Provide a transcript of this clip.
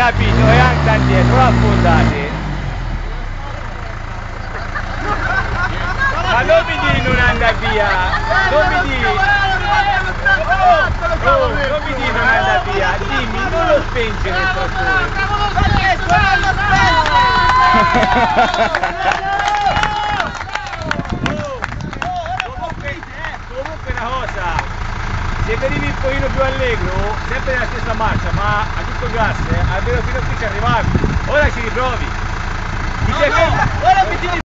capito, e anche indietro, lo affondate. Ma non mi di non andare via, non mi di non andare via, dimmi, non lo spengere il trattore. Comunque una cosa, se venivi un pochino più allegro, sempre nella stessa marcia, ma a tutto gas, almeno fino a qui ci arrivavi, ora ci riprovi.